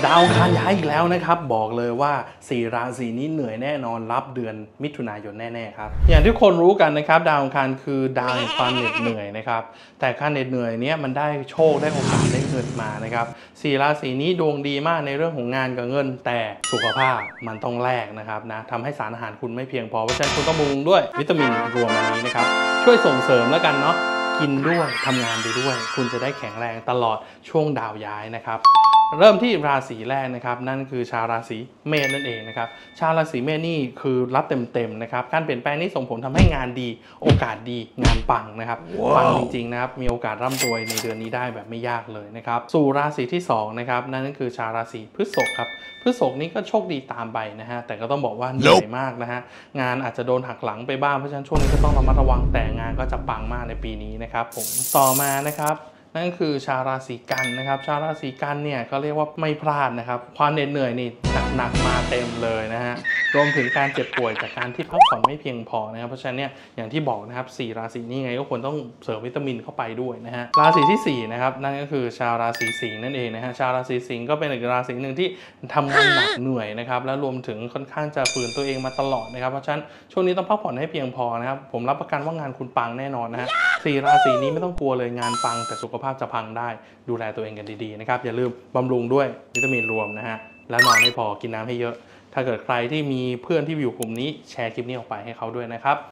ดาวอังคารย้ายอีกแล้วนะครับบอกเลยว่า4ราศีนี้เหนื่อยแน่นอนรับเดือนมิถุนายนแน่ๆครับอย่างที่คนรู้กันนะครับดาวอังคารคือดาวแห่งความเหน็ดเหนื่อยนะครับแต่การเหน็ดเหนื่อยเนี้ยมันได้โชคได้โอกาสได้เงินมานะครับ4ราศีนี้ดวงดีมากในเรื่องของงานกับเงินแต่สุขภาพมันต้องแลกนะครับนะทำให้สารอาหารคุณไม่เพียงพอเพราะฉะนั้นคุณต้องบำรุงด้วยวิตามินรวมอันนี้นะครับช่วยส่งเสริมแล้วกันเนาะกินด้วยทำงานไปด้วยคุณจะได้แข็งแรงตลอดช่วงดาวย้ายนะครับเริ่มที่ราศีแรกนะครับนั่นคือชาวราศีเมษนั่นเองนะครับชาวราศีเมษนี่คือรับเต็มๆนะครับการเปลี่ยนแปลงนี้ส่งผลทำให้งานดีโอกาสดีงานปังนะครับ ปังจริงๆนะครับมีโอกาสร่ำรวยในเดือนนี้ได้แบบไม่ยากเลยนะครับสู่ราศีที่2นะครับนั่นก็คือชาวราศีพฤษภครับพฤษภนี้ก็โชคดีตามไปนะฮะแต่ก็ต้องบอกว่าเหนื่อยมากนะฮะงานอาจจะโดนหักหลังไปบ้างเพราะฉะนั้นช่วงนี้ก็ต้องระมัดระวังแต่งานก็จะปังมากในปีนี้นะครับผมต่อมานะครับนั่นคือชาวราศีกันนะครับชาวราศีกันเนี่ยก็เรียกว่าไม่พลาดนะครับความเหน็ดเหนื่อยนี่หนักมาเต็มเลยนะฮะรวมถึงการเจ็บป่วยจากการที่พักผ่อนไม่เพียงพอนะครับเพราะฉะนั้นเนี่ยอย่างที่บอกนะครับ4ราศีนี้ไงก็ควรต้องเสริมวิตามินเข้าไปด้วยนะฮะราศีที่4นะครับนั่นก็คือชาวราศีสิงห์นั่นเองนะฮะชาวราศีสิงห์ก็เป็นอีกราศีหนึ่งที่ทำงานหนักเหนื่อยนะครับและรวมถึงค่อนข้างจะฝืนตัวเองมาตลอดนะครับเพราะฉะนั้นช่วงนี้ต้องพักผ่อนให้เพียงพอนะครับผมรับประกันว่างานคุณปังแน่นอนนะฮะ4ราศีนี้ไม่ต้องกลัวเลยงานปังแต่สุขภาพจะพังได้ดูแลตัวเองกันดีๆนะครับอย่าลืมบำรุงด้วยวิตามินรวมนะฮะแล้วนอนให้พอกินน้ำให้เยอะถ้าเกิดใครที่มีเพื่อนที่อยู่กลุ่มนี้แชร์คลิปนี้ออกไปให้เขาด้วยนะครับ